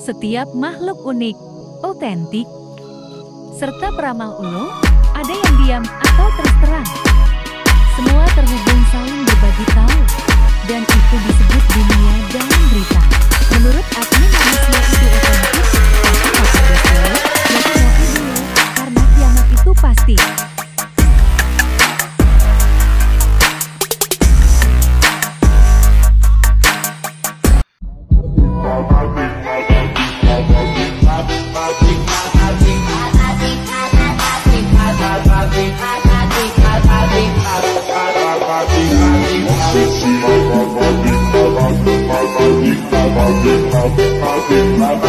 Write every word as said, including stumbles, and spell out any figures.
Setiap makhluk unik, otentik, serta peramal ulung, ada yang diam atau terus terang. Semua terhubung saling berbagi tahu, dan itu disebut dunia dan berita. Menurut admin manusia itu otentik, tapi kata Desil, ngopi-ngopi dulu, karena kiamat itu pasti. Bye.